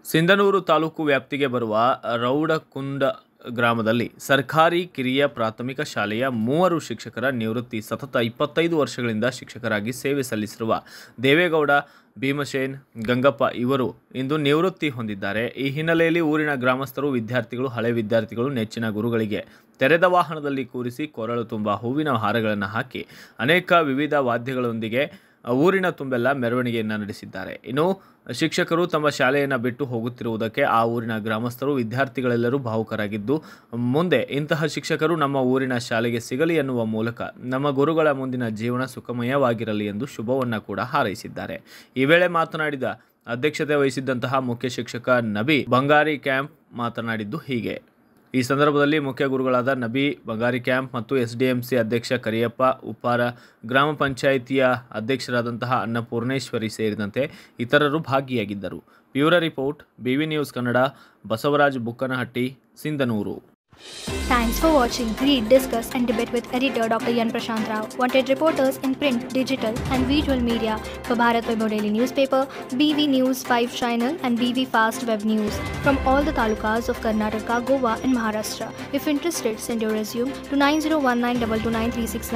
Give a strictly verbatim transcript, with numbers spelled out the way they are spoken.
ಸಿಂಧನೂರು ತಾಲೂಕು ವ್ಯಾಪ್ತಿಗೆ ಬರುವ ರೌಡಕುಂಡ ಗ್ರಾಮದಲ್ಲಿ ಸರ್ಕಾರಿ ಕಿರಿಯ ಪ್ರಾಥಮಿಕ ಶಾಲೆಯ ಮೂವರು ಶಿಕ್ಷಕರ ನಿವೃತ್ತಿ ಸತತ ಇಪ್ಪತ್ತೈದು ವರ್ಷಗಳಿಂದ ಶಿಕ್ಷಕರಾಗಿ ಸೇವೆ ಸಲ್ಲಿಸಿರುವ ದೇವೇಗೌಡ ಭೀಮಸೇನ್ ಗಂಗಪ್ಪ ಇವರು ಇಂದು ನಿವೃತ್ತಿ ಹೊಂದಿದ್ದಾರೆ. ಈ ಹಿನ್ನೆಲೆಯಲ್ಲಿ ಊರಿನ ಗ್ರಾಮಸ್ಥರು, ವಿದ್ಯಾರ್ಥಿಗಳು, ಹಳೆ ವಿದ್ಯಾರ್ಥಿಗಳು ನೆಚ್ಚಿನ ಗುರುಗಳಿಗೆ ತೆರೆದ ವಾಹನದಲ್ಲಿ ಕೂರಿಸಿ ಕೊರಳು ತುಂಬ ಹೂವಿನ ಹಾರಗಳನ್ನು ಹಾಕಿ ಅನೇಕ ವಿವಿಧ ವಾದ್ಯಗಳೊಂದಿಗೆ ಊರಿನ ತುಂಬೆಲ್ಲ ಮೆರವಣಿಗೆಯನ್ನು ನಡೆಸಿದ್ದಾರೆ. ಇನ್ನು ಶಿಕ್ಷಕರು ತಮ್ಮ ಶಾಲೆಯನ್ನು ಬಿಟ್ಟು ಹೋಗುತ್ತಿರುವುದಕ್ಕೆ ಆ ಊರಿನ ಗ್ರಾಮಸ್ಥರು, ವಿದ್ಯಾರ್ಥಿಗಳೆಲ್ಲರೂ ಭಾವುಕರಾಗಿದ್ದು, ಮುಂದೆ ಇಂತಹ ಶಿಕ್ಷಕರು ನಮ್ಮ ಊರಿನ ಶಾಲೆಗೆ ಸಿಗಲಿ ಎನ್ನುವ ಮೂಲಕ ನಮ್ಮ ಗುರುಗಳ ಮುಂದಿನ ಜೀವನ ಸುಖಮಯವಾಗಿರಲಿ ಎಂದು ಶುಭವನ್ನು ಕೂಡ ಹಾರೈಸಿದ್ದಾರೆ. ಈ ವೇಳೆ ಮಾತನಾಡಿದ ಅಧ್ಯಕ್ಷತೆ ವಹಿಸಿದ್ದಂತಹ ಮುಖ್ಯ ಶಿಕ್ಷಕ ನಬಿ ಬಂಗಾರಿ ಕ್ಯಾಂಪ್ ಮಾತನಾಡಿದ್ದು ಹೀಗೆ. ಈ ಸಂದರ್ಭದಲ್ಲಿ ಮುಖ್ಯ ಗುರುಗಳಾದ ನಬಿ ಬಂಗಾರಿ ಕ್ಯಾಂಪ್ ಮತ್ತು ಎಸ್ ಡಿ ಎಂ ಸಿ ಅಧ್ಯಕ್ಷ ಕರಿಯಪ್ಪ ಉಪ್ಪಾರ, ಗ್ರಾಮ ಪಂಚಾಯಿತಿಯ ಅಧ್ಯಕ್ಷರಾದಂತಹ ಅನ್ನಪೂರ್ಣೇಶ್ವರಿ ಸೇರಿದಂತೆ ಇತರರು ಭಾಗಿಯಾಗಿದ್ದರು. Bureau report, BV news Kannada, Basavaraj Bukkanahatti, Sindhanur. Thanks for watching. Read, discuss and debate with editor Doctor Yan Prashant Rao. Wanted reporters in print, digital and visual media for Bharat Vaibhav Daily Newspaper, B V News five Channel and B V Fast Web News from all the talukas of Karnataka, Goa and Maharashtra. If interested, send your resume to nine zero one nine two two nine three six nine.